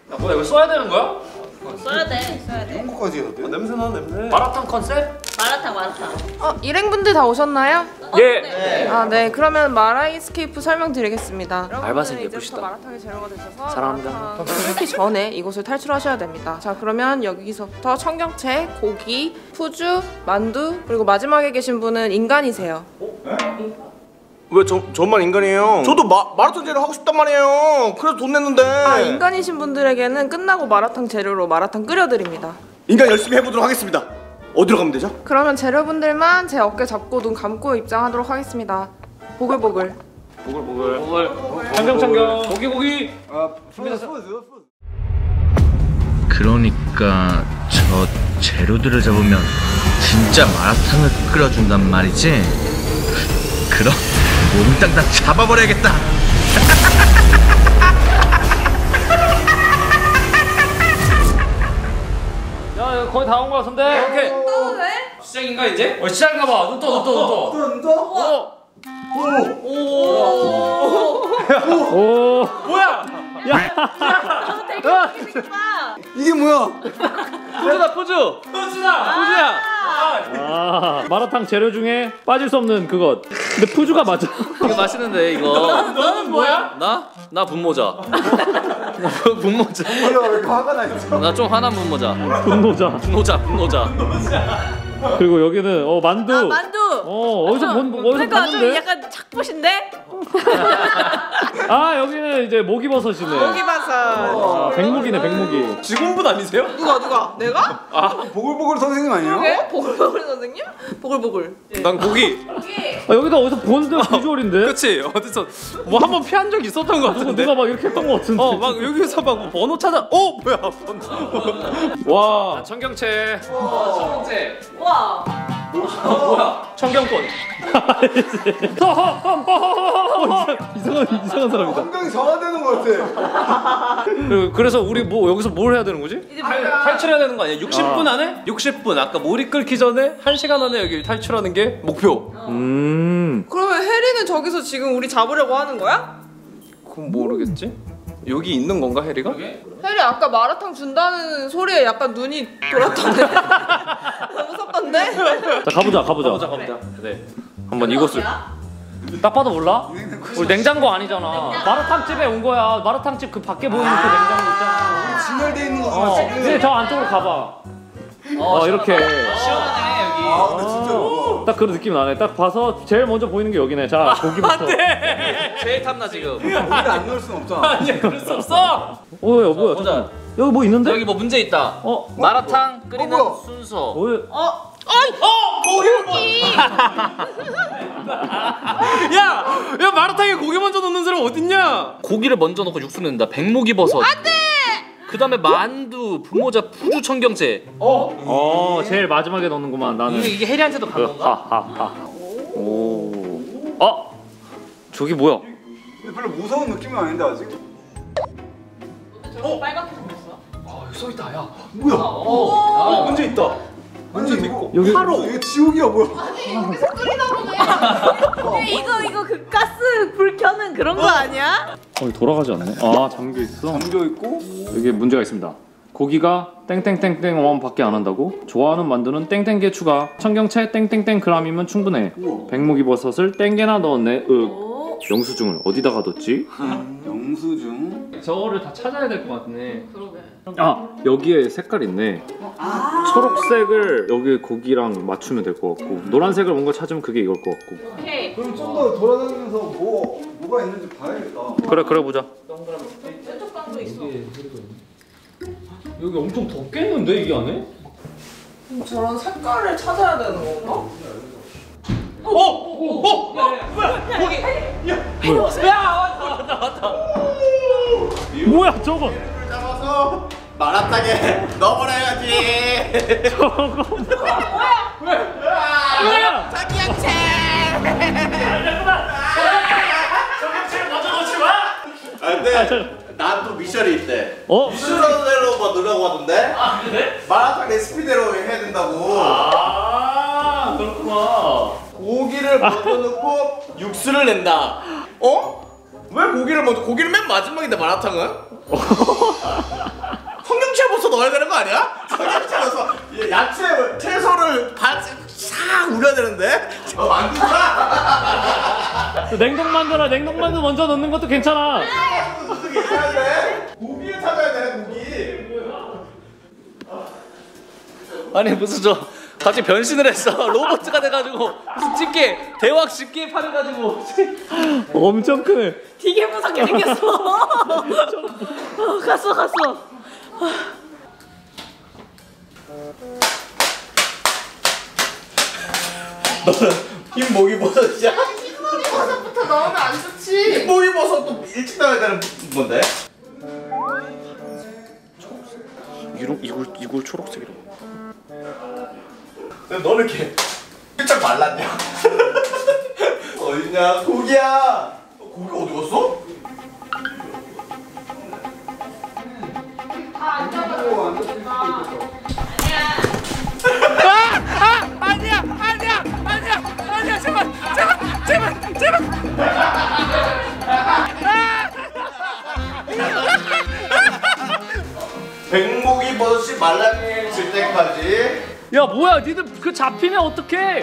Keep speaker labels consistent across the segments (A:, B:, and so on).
A: 야 뭐야 이거 써야 되는 거야?
B: 써야 돼.
C: 이런 것까지 해야 돼?
A: 냄새나 냄새. 마라탕 컨셉?
B: 마라탕.
D: 일행분들 다 오셨나요?
A: 예.
D: 네. 아, 네. 그러면 마라이스케이프 설명드리겠습니다.
A: 알바생
D: 여러분들
A: 예쁘시다.
D: 이제부터 마라탕이 재료가 되셔서
A: 사랑합니다.
D: 마라탕 끓기 전에 이곳을 탈출하셔야 됩니다. 자, 그러면 여기서부터 청경채, 고기, 푸주, 만두, 그리고 마지막에 계신 분은 인간이세요.
C: 왜 저만 인간이에요? 저도 마라톤 재료 하고 싶단 말이에요. 그래서 돈 냈는데.
D: 아, 인간이신 분들에게는 끝나고 마라탕 재료로 마라탕 끓여드립니다.
C: 인간 열심히 해보도록 하겠습니다. 어디로 가면 되죠?
D: 그러면 재료분들만 제 어깨 잡고 눈 감고 입장하도록 하겠습니다. 보글보글.
A: 보글. 청경. 고기.
E: 그러니까 저 재료들을 잡으면 진짜 마라탕을 끓여준단 말이지? 그럼 몽땅 다 잡아버려야겠다.
A: 야 거의 다 온 거 같은데. 오케이.
B: 떠도 돼?
A: 시작인가 이제? 시작인가 봐. 눈 떠. 오. 뭐야?
C: 이게 뭐야?
A: 포즈다.
F: 아, 마라탕 재료 중에 빠질 수 없는 그것. 근데 푸주가 맞아.
G: 이거 맛있는데 이거.
A: 너는 뭐야?
G: 나 분모자. 분모자.
C: 뭐야 왜 화가 나 있어?
G: 나 좀 화난 분모자.
F: 분노자.
G: 분모자.
F: 그리고 여기는 만두.
B: 아, 만두.
F: 어디서
B: 그러니까 좀
F: 봤는데?
B: 약간 착붙인데?
F: 아, 여기는 이제 목이버섯이네.
D: 고기버섯.
F: 아, 백목이네, 백목이.
A: 직원분 아니세요?
D: 누가? 내가?
C: 보글보글 선생님 아니에요?
D: 네? 보글보글 선생님? 보글보글.
A: 난 고기.
F: 아, 여기다 어디서 본 비주얼인데?
A: 그치? 어디서 뭐 한 번 피한 적 있었던 거 같은데.
F: 누가 막 이렇게 했던 거 같은데.
A: 막 여기서 막 번호 찾아. 뭐야 번호. 와. 청경채. 청경채.
B: 와.
A: 뭐야? 청경권.
F: 이상한 사람이다.
C: 건강이 정화되는 것 같아.
A: 그래서 우리 뭐 여기서 뭘 해야 되는 거지? 탈출해야 되는 거 아니야? 60분 안에? 60분. 아까 몰이 끓기 전에 1시간 안에 여기 탈출하는 게 목표.
D: 그러면 혜리는 저기서 지금 우리 잡으려고 하는 거야?
A: 그건 모르겠지? 여기 있는 건가 해리가?
D: 혜리 아까 마라탕 준다는 소리에 약간 눈이 돌았던데? 무섭던데?
F: 자, 가보자.
A: 네. 한번 이곳을.
F: 딱 봐도 몰라? 우리 냉장고 아니잖아. 마라탕 집에 온 거야. 마라탕 집 그 밖에 보이는 그 냉장고 있잖아.
C: 진열돼 있는 거 같아.
F: 근데 저 안쪽으로 가봐. 이렇게.
A: 시원하네 여기.
C: 근데 진짜로.
F: 딱 그런 느낌 나네. 딱 봐서 제일 먼저 보이는 게 여기네. 자, 고기부터.
A: 제일 탐나 지금.
C: 고기를 안 넣을 순 없잖아.
A: 아니야 그럴 수 없어.
F: 뭐야?
G: 보자.
F: 잠깐만. 여기 뭐 있는데?
G: 여기 뭐 문제 있다. 마라탕 끓이는 순서.
A: 야 마라탕에 고기 먼저 넣는 사람 어딨냐?
G: 고기를 먼저 넣고 육수 넣는다. 백목이버섯. 안돼. 그다음에 만두, 분모자, 푸주, 청경채.
F: 제일 마지막에 넣는구만. 나는.
A: 이게 해리한테도 간 건가?
F: 하하하. 오. 저기 뭐야?
C: 근데 별로 무서운 느낌은 아닌데 아직.
B: 빨갛게 생겼어.
A: 여기 써있다 야.
C: 뭐야? 문제 있다. 문제 있고.
F: 여기
C: 하루. 이게 지옥이야 뭐야?
D: 여기서 끓이나 보네.
B: 이거 그 가스 불 켜는 그런 거 아니야?
F: 돌아가지 않네. 잠겨 있어.
C: 잠겨 있고.
F: 여기 문제가 있습니다. 고기가 땡땡땡땡 원밖에 안 한다고? 좋아하는 만두는 땡땡개 추가. 청경채 땡땡땡 그램이면 충분해. 백목이버섯을 땡개나 넣었네. 영수증을 어디다가 뒀지?
C: 영수증.
A: 저거를 다 찾아야 될 것 같네.
B: 그러게.
F: 여기에 색깔 있네. 초록색을 여기 고기랑 맞추면 될 것 같고, 노란색을 뭔가 찾으면 그게 이걸 것 같고.
B: 오케이.
C: 그럼 좀 더 돌아다니면서 뭐가 있는지 봐야겠다.
F: 그래 보자.
B: 왼쪽 방도 있어.
A: 여기 엄청 덥겠는데 이게 안에?
D: 저런 색깔을 찾아야 되는 건가?
F: 뭐야 저거?
C: 잡아서 마라탕에 넣어버려야지.
F: 뭐야?
C: 근데 난 또 미션이 있대. 미션대로 뭐 넣으라고 하던데?
A: 그래?
C: 마라탕 레시피대로 해야 된다고.
A: 그렇구나.
C: 고기를 먼저 넣고 육수를 낸다. 왜 고기를 먼저? 고기는 맨 마지막인데 마라탕은?
F: 냉동만두라 냉동만두 먼저 넣는 것도 괜찮아.
C: 무슨 괜찮은데? 고기를 찾아야 돼 고기.
A: 아니 무슨 저 갑자기 변신을 했어. 로봇가 돼가지고 무슨 집게 대왕 집게 팔을 가지고
F: 엄청 크네.
B: 되게 무섭게 생겼어. 갔어.
C: 너는 흰목이 버섯이야?
D: 흰목이 버섯부터 넣으면 안 좋지.
C: 흰목이 버섯도 일찍 나와야 되는 건데?
A: 이걸 초록색이라고.
C: 근데 너는 이렇게 살짝 말랐냐? 어딨냐? 고기야! 고기 어디 갔어?
D: 다안 잡아줘.
C: 백목이 버섯이 말라질 때까지.
A: 야 뭐야 니들 그 잡히면 어떡해?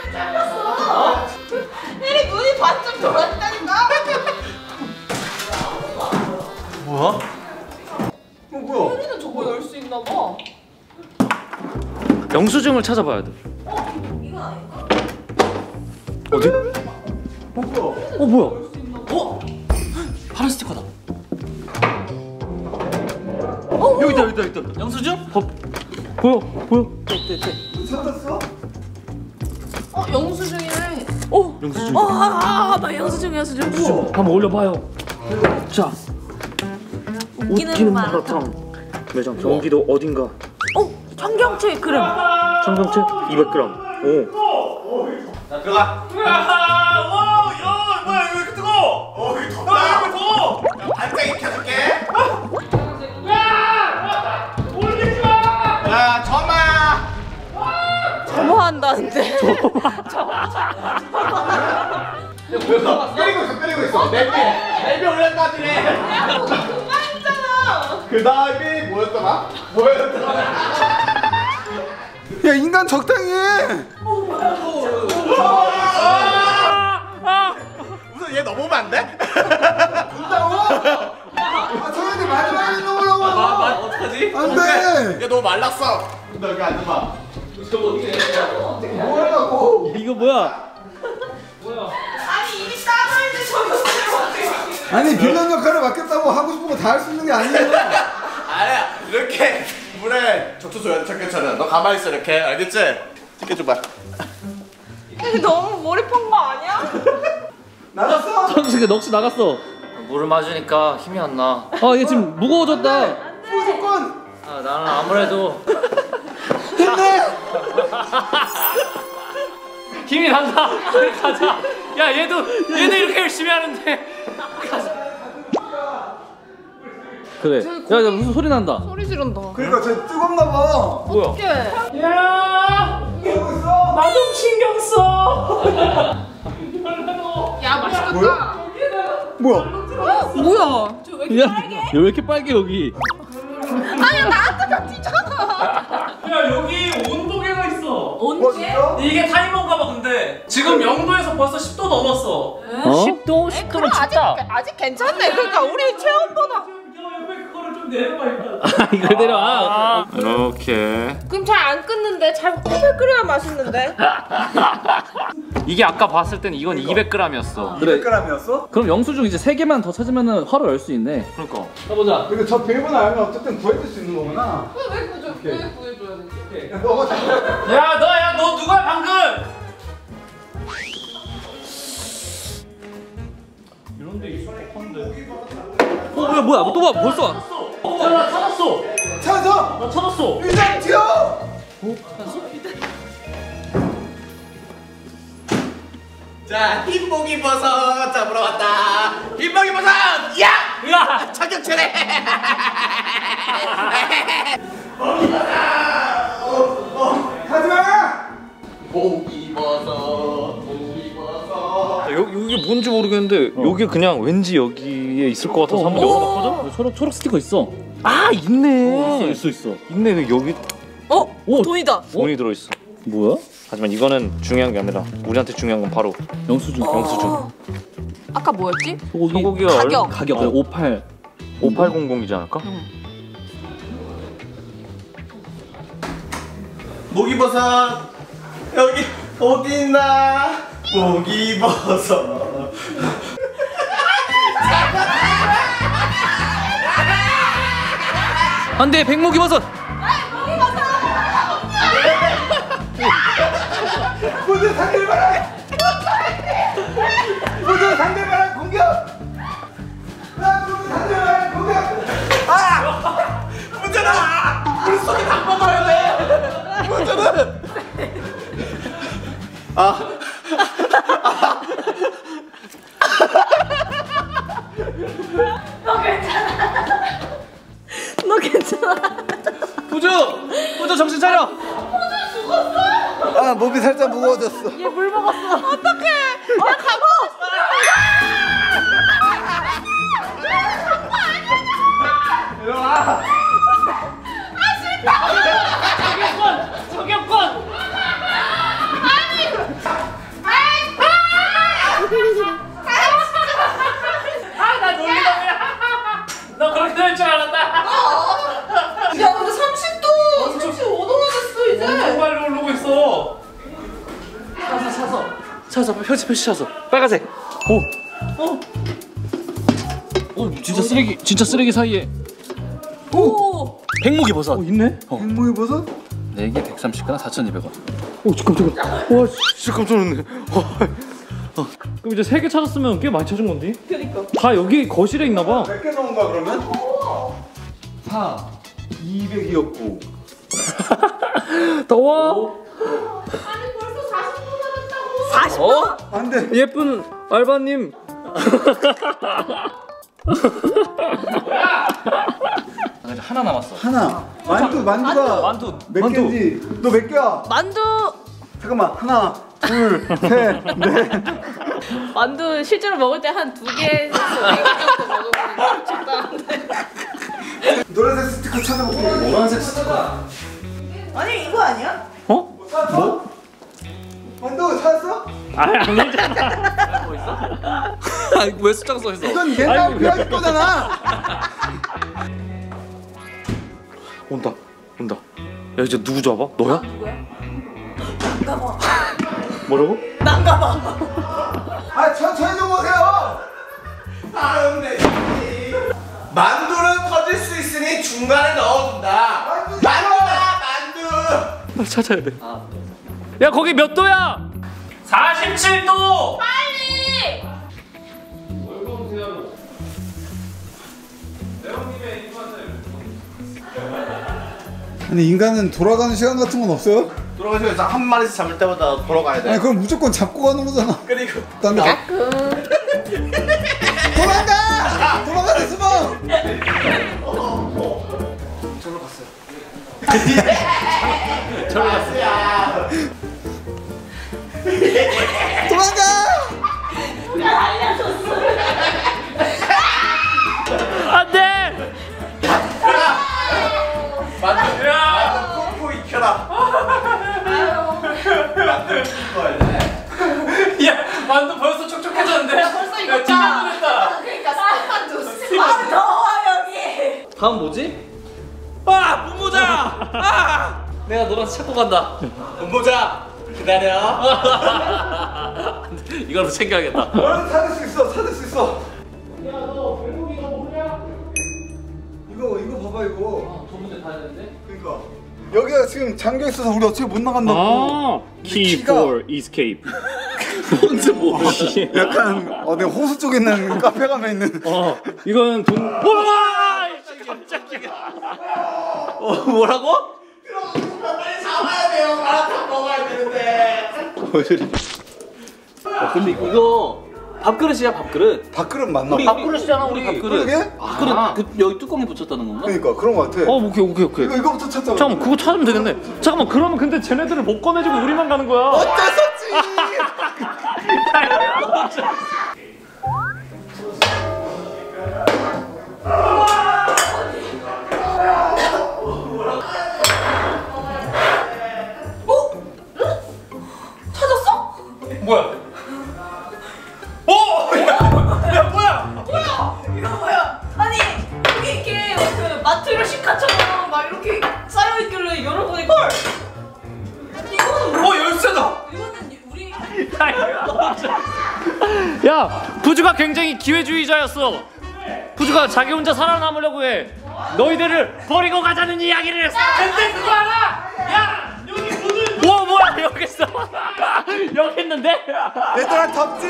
B: 혜리 눈이 반쯤 돌았다니까.
C: 뭐야? 뭐야?
D: 혜리는 저거 열 수 있나 봐.
A: 영수증을 찾아봐야 돼. 어디? 뭐야? 파란 스티커다. 여기다. 영수증?
F: 보여.
D: 영수증이네.
A: 영수증.
B: 나 영수증.
F: 한번 올려봐요. 자,
B: 웃기는
F: 마라탕 매장 경기도 어딘가.
B: 청경채 그램.
F: 청경채 200g. 오.
C: 자 들어가. 야 뭐야 이거 왜 이렇게 뜨거워? 이거 덥다. 야 이거 더워. 반짝 익혀줄게. 야 점아.
B: 점화한다는데.
C: 때리고 있어. 랩이 올렸다더니.
B: 그만했잖아.
C: 그 다음이 뭐였더라?
H: 야 인간 적당히 해.
C: 우선 얘 넘으면 안 돼?
H: 운다고? 저희한테 마지막에 넘으라고.
C: 어떡하지?
H: 안 돼.
C: 야 너 말랐어. 너 여기 앉아봐.
H: 뭐라고?
A: 이거 뭐야?
B: 아니 이미 따로 있는 저거.
H: 아니 빌런 역할을 맡겼다고 하고 싶은 거 다 할 수 있는 게 아니에요.
C: 아니야 이렇게 물에 적셔줘야 돼 청경채는. 너 가만히 있어 이렇게 알겠지? 찍혀줘봐.
D: 혜리 너무 몰입한 거 아니야?
H: 나갔어?
A: 선수가 넋이 나갔어.
G: 물을 맞으니까 힘이 안 나.
A: 얘 지금 무거워졌다.
H: 무조건
G: 나는 아무래도
H: 됐네.
A: 힘이 난다. 가자. 야 얘도 이렇게 열심히 하는데. 그래. 야 무슨 소리 난다.
D: 소리 지른다.
H: 그러니까 저 뜨겁나 봐.
D: 어떡해.
A: 야,
H: 이러고 있어.
A: 나 좀 신경 써.
D: 야 맛있겠다.
H: 뭐야?
B: 뭐야?
A: 야, 왜 이렇게 빨개 여기?
B: 아니 나한테 다 튀잖아.
A: 야 여기 온도계가 있어.
B: 언제?
A: 이게 타이머인가 봐. 근데 지금 0도에서 벌써 10도 넘었어.
G: 10도? 10도면 춥다.
B: 아직 괜찮네. 그러니까 우리 체온보다.
A: 옆에 그거를 좀 내려봐 일단. 이걸 내려와. 이렇게.
D: 그럼 잘 안 끓는데 잘 끓여 끓여야 맛있는데.
F: 이게 아까 봤을 때는 이건 200g이었어.
A: 그래.
H: 200g이었어?
A: 그럼 영수증 이제 3개만 더 찾으면은 화로 열 수 있네.
F: 그러니까.
A: 가보자.
H: 그리고 저 비밀번호 알면 어쨌든 구해줄 수 있는 거구나.
D: 왜 구해줘야 되지?
H: 야, 너가 잘.
A: 너 누구야 방금? 이런데 있을 법한데. 뭐야? 또 봐. 벌써 왔어. 나 찾았어.
H: 찾아.
A: 나 찾았어.
H: 일단 튀어.
C: 자 흰목이 버섯 잡으러 왔다. 흰목이 버섯. 야 청경채네.
H: 가지마.
C: 목이 버섯.
A: 이게 뭔지 모르겠는데 여기 그냥 왠지 여기에 있을 것 같아서 한번 열어봤거든? 초록 스티커 있어. 있네. 있어. 있네. 여기
B: 오 돈이다.
A: 돈이 들어있어. 뭐야? 하지만 이거는 중요한 게 아니라 우리한테 중요한 건 바로 영수증.
D: 아까 뭐였지?
F: 소고기가
D: 가격.
G: 가격
F: 5800이지 않을까?
C: 목이버섯 여기 어디 있나? 목이버섯.
G: 안돼 백목이버섯.
H: 모두 상대방을 모두 상대방을 공격. 모두 상대방을 공격.
C: 문제다. 물속에 닭 먹어야 돼. 문제는.
B: 너 괜찮아?
G: 부주 정신 차려.
H: 아 몸이 살짝 무거워졌어.
B: 얘 물 먹었어. 어떡해? 야 가고.
A: 너 그렇게 될 줄 알았다.
D: 야 근데 30도 35도가 됐어 이제.
A: 너무 빨리 오르고 있어.
G: 차서 표시 차서 빨간색. 오 진짜 쓰레기 사이에.
D: 오.
G: 백목이버섯.
F: 있네?
H: 백목이 버섯?
G: 4개 130g 4,200원.
F: 오 깜짝이야. 와 진짜 깜짝 놀랐네. 그럼 이제 3개 찾았으면 꽤 많이 찾은 건데?
D: 그니까.
F: 다 여기 거실에 있나 봐.
H: 몇 개 넣은 거야 그러면? 4 200이었고.
F: 더워.
D: 아니 벌써 40도 남았다고.
G: 40도?
H: 안돼.
F: 예쁜 알바님.
G: 하나 남았어.
H: 하나. 만두가 몇 개인지. 너 몇 개야?
B: 만두.
H: 잠깐만. 하나, 둘, 셋, 넷.
B: 만두 실제로 먹을 때 한 2개에서 4개 정도 먹으면 적당한데.
H: 노란색 스티커 찾아볼게.
G: 노란색 스티커.
B: 아니 이거 아니야?
F: 어?
H: 뭐? 만두 찾았어?
F: 아니잖아.
G: 아니 왜 숫자가 써있어?
H: 이건 옛날 비하일 거잖아.
F: 온다. 야 이제 누구 잡아? 너야?
B: 누구야?
F: 뭐라고?
B: 난가봐.
H: 아 천천히 좀 오세요.
C: 만두는 터질 수 있으니 중간에 넣어준다. 만두다 만두.
F: 찾아야 돼. 야 거기 몇 도야?
A: 47도.
B: 빨리.
H: 아니 인간은 돌아가는 시간 같은 건 없어요?
C: 돌아가시면서 한 마리씩 잡을 때마다 돌아가야 돼.
H: 아니 그럼 무조건 잡고 가는 거잖아.
C: 그리고
H: 딴 데. 도망가! 도망가서 숨어!
C: 저로 갔어요.
A: 저리 갔어.
H: 도망가!
F: 안돼.
C: 만두 코 익혀라. 만두 익어야 돼.
A: 야 만두 벌써 촉촉해졌는데?
B: 벌써 이거
A: 야 찐득했다.
B: 그러니까 스티커 줬어. 아 더워 여기.
G: 다음 뭐지?
A: 아 분모자.
G: 내가 너랑 찾고 간다.
C: 본보자 기다려.
G: 이걸로 챙겨야겠다.
H: 너는 찾을 수 있어. 찾을 수 있어.
A: 야너 백목이 너 모르냐?
H: 이거 봐봐 이거.
G: 저 문제 가야 되는데?
H: 그러니까 여기가 지금 잠겨 있어서 우리 어차피 못 나간다고.
F: 아 key
H: 키가-
F: for escape.
G: 뭔지 모르.
H: 약간 어디 호수 쪽에 있는 카페 가면 있는.
F: 이건 돈. 와!
G: 뭐라고?
C: 빨리 잡아야 돼요. 마라탕 먹어야 되는데.
G: 근데 이거 밥그릇이야 밥그릇.
H: 밥그릇 맞나?
G: 밥그릇이잖아 우리 밥그릇.
H: 그러게?
G: 밥그릇 그, 여기 뚜껑이 붙였다는 건가?
H: 그러니까 그런 거 같아.
F: 오케이.
H: 이거부터 찾자.
F: 잠깐만 그거 찾으면 되겠네. 잠깐만 그러면 근데 쟤네들을 못 꺼내주고 우리만 가는 거야.
H: 어쩔 수 없지.
B: 찾았어?
A: 뭐야? 오!
B: 열시카처럼 막 이렇게 쌓여있길래 열어보니까 헐! 이거는
C: 열쇠다.
B: 이거는 우리
A: 야, 푸주가 굉장히 기회주의자였어. 푸주가 자기 혼자 살아남으려고 해. 너희들을 버리고 가자는 이야기를 했어.
C: 근데 그거 알아? 야 여기 문을.
A: 와 뭐야 여기 있어. 여기 있는데?
H: 얘들아 덥지?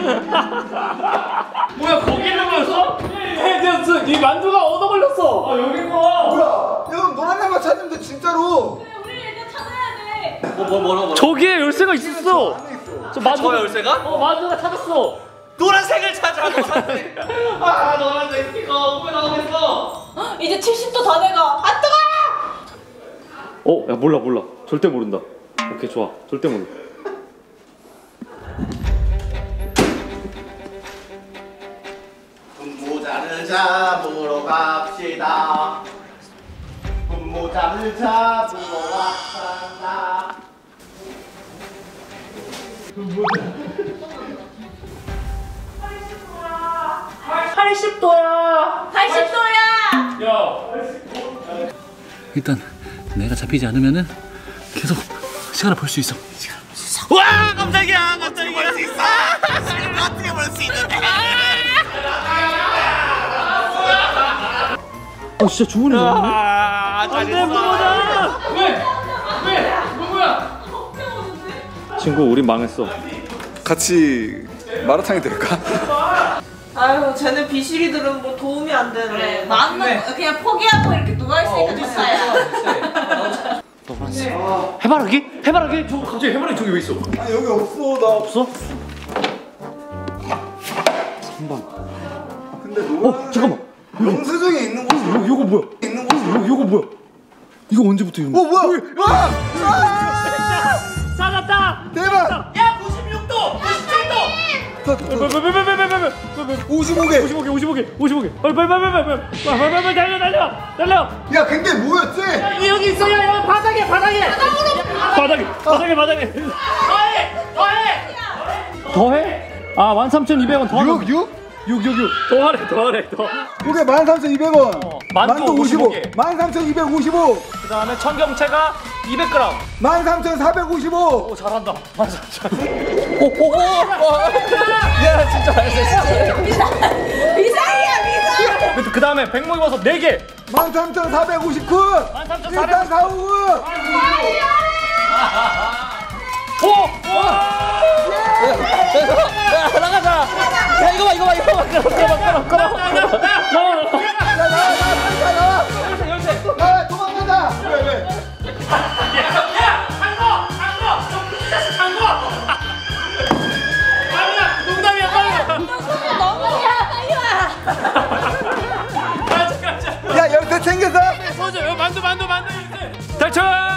A: 뭐야 거기를 걸렸어? 헤디언스 이 만두가 얻어 걸렸어. 아 여기 거.
H: 뭐야? 형 노란 양말 찾으면 돼 진짜로.
B: 우리 일단 찾아야 돼.
C: 뭐라고?
A: 저기에 열쇠가 있었어.
H: 안에 있어.
A: 저 만두.
C: 저 열쇠가?
A: 만두가 찾았어.
C: 노란색을 찾아. 노란색. 아 노란색 이거 왜 나오겠어?
B: 이제 70도 다 돼가. 아 뜨거!
F: 야 몰라 절대 모른다. 오케이 좋아 절대 모른다.
I: 분모자를 잡으러 갑시다. 분모자를 잡으러 왔다.
G: 일단 내가 잡히지 않으면은 계속 시간을 벌 수 있어.
I: 와 깜짝이야 깜짝이야. 볼수 있어. 지금 어떻게 볼 수 있는데?
F: 진짜 주문이 나왔네.
A: 안돼 무모자. 왜? 누구야?
F: 친구 우린 망했어.
H: 같이 마라탕이 될까?
D: 아유, 쟤네 비실이들은 뭐 도움이 안 되네.
B: 그래, 마음만 그냥 포기하고 이렇게 누워있으니까 좋다야.
A: 해바라기? 해바라기? 저 갑자기 해바라기 저기 왜 있어?
H: 아니 여기 없어 나.
A: 없어?
H: 근데 노란.
F: 잠깐만.
H: 영수증에 있는 곳이.
F: 이거 뭐야?
H: 있는 곳이.
F: 이거 뭐야? 이거 언제부터 이런 거?
H: 뭐야? 와!
A: 찾았다.
H: 대박!
C: 야 96도, 97도.
H: 55개.
A: 빨리 달려.
H: 야 근데 뭐였지?
A: 여기 있어. 야 바닥에. 바닥에. 더해? 아 13,200원 더.
H: 6?
A: 6. 더하래.
H: 그게 13,200원.
A: 만두 55 개.
H: 13,255.
A: 그 다음에 청경채가 200g.
H: 13,455.
A: 오 잘한다. 맞아. 오오오. 야 진짜 잘했어.
B: 미상이야.
A: 그 다음에 백목이버섯 4개.
H: 13,459. 13,459.
A: 오. 나가자. 야 이거 봐.
H: 나와 도망간다. 왜?
C: 야 장거. 장거. 아니야 농담이야 빨리.
B: 너무야 빨리 와.
C: 가자.
H: 야 열쇠 챙겼어?
C: 소주 만두.
A: 탈출.